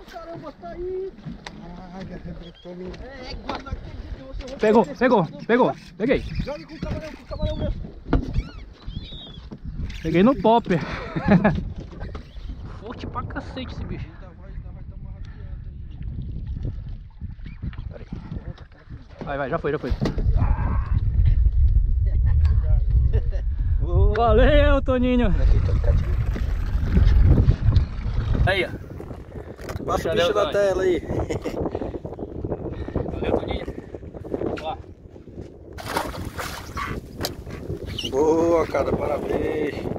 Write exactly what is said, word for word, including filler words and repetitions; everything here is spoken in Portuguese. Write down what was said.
caramba, tá aí. Ai, arrebentou meu. É, guarda aqui. Pegou, pegou, pegou. Peguei. Joga com o camarão, com o camarão mesmo. Peguei no popper. Forte pra cacete esse bicho. Ainda vai, ainda vai dar uma rateada aí. Vai, vai, já foi, já foi. Valeu, Toninho. Aí, ó. Passa o bicho na tela aí. Valeu, Toninho. Ó. Boa, cara, parabéns.